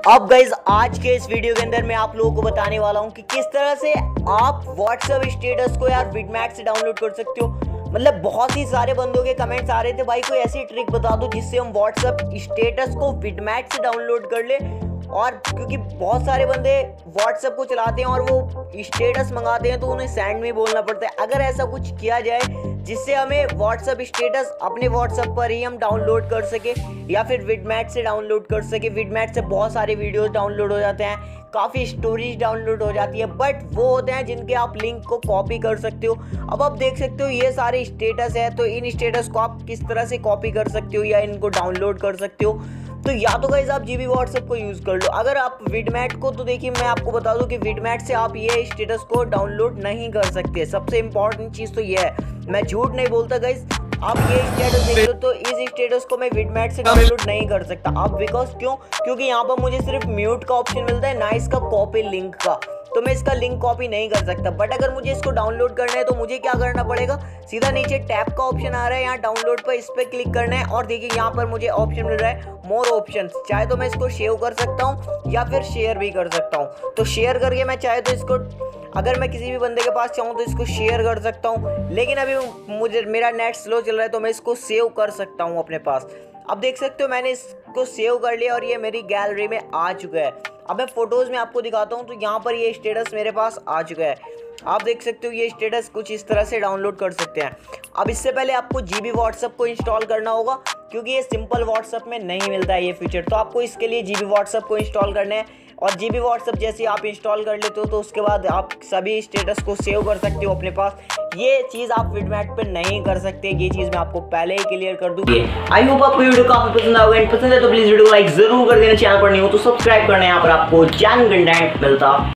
अब गाइज आज के इस वीडियो के अंदर मैं आप लोगों को बताने वाला हूं कि किस तरह से आप व्हाट्सएप स्टेटस को यार विडमैट से डाउनलोड कर सकते हो। मतलब बहुत ही सारे बंदों के कमेंट्स आ रहे थे, भाई कोई ऐसी ट्रिक बता दो जिससे हम व्हाट्सएप स्टेटस को विडमैट से डाउनलोड कर ले। और क्योंकि बहुत सारे बंदे व्हाट्सएप को चलाते हैं और वो स्टेटस मंगाते हैं तो उन्हें सेंड में बोलना पड़ता है। अगर ऐसा कुछ किया जाए जिससे हमें व्हाट्सएप स्टेटस अपने व्हाट्सएप पर ही हम डाउनलोड कर सके या फिर विडमैट से डाउनलोड कर सके। विडमैट से बहुत सारे वीडियोस डाउनलोड हो जाते हैं, काफ़ी स्टोरीज डाउनलोड हो जाती है, बट वो होते हैं जिनके आप लिंक को कॉपी कर सकते हो। अब आप देख सकते हो ये सारे स्टेटस है, तो इन स्टेटस को आप किस तरह से कॉपी कर सकते हो या इनको डाउनलोड कर सकते हो। तो या तो गाइस आप जीबी व्हाट्सएप को यूज़ कर लो। अगर आप विडमैट को, तो देखिए मैं आपको बता दूं कि विडमैट से आप ये स्टेटस को डाउनलोड नहीं कर सकते। सबसे इंपॉर्टेंट चीज़ तो ये है, मैं झूठ नहीं बोलता गाइस। आप ये स्टेटस देख लो तो इस स्टेटस को मैं विडमैट से डाउनलोड नहीं कर सकता। अब बिकॉज क्योंकि यहाँ पर मुझे सिर्फ म्यूट का ऑप्शन मिलता है, ना इसका कॉपी लिंक का, तो मैं इसका लिंक कॉपी नहीं कर सकता। बट अगर मुझे इसको डाउनलोड करना है तो मुझे क्या करना पड़ेगा, सीधा नीचे टैब का ऑप्शन आ रहा है, यहाँ डाउनलोड पर इस पर क्लिक करना है और देखिए यहाँ पर मुझे ऑप्शन मिल रहा है मोर ऑप्शंस। चाहे तो मैं इसको सेव कर सकता हूँ या फिर शेयर भी कर सकता हूँ। तो शेयर करके मैं चाहे तो इसको, अगर मैं किसी भी बंदे के पास चाहूँ तो इसको शेयर कर सकता हूँ, लेकिन अभी मेरा नेट स्लो चल रहा है तो मैं इसको सेव कर सकता हूँ अपने पास। अब देख सकते हो मैंने इसको सेव कर लिया और ये मेरी गैलरी में आ चुका है। अब मैं फोटोज़ में आपको दिखाता हूँ, तो यहाँ पर ये स्टेटस मेरे पास आ चुका है। आप देख सकते हो ये स्टेटस कुछ इस तरह से डाउनलोड कर सकते हैं। अब इससे पहले आपको जीबी व्हाट्सएप को इंस्टॉल करना होगा, क्योंकि ये सिंपल व्हाट्सएप में नहीं मिलता है ये फीचर। तो आपको इसके लिए जीबी व्हाट्सएप को इंस्टॉल करना है और जीबी व्हाट्सएप जैसे आप इंस्टॉल कर लेते हो तो उसके बाद आप सभी स्टेटस को सेव कर सकते हो अपने पास। ये चीज़ आप विडमैट पे नहीं कर सकते, ये चीज़ मैं आपको पहले ही क्लियर कर दूँ। आई होप आपको वीडियो काफी पसंद आएगा, पसंद है तो प्लीज वीडियो को लाइक जरूर कर देना। चैनल पर नहीं हो तो सब्सक्राइब करना, यहाँ पर आपको जैन कंटेंट मिलता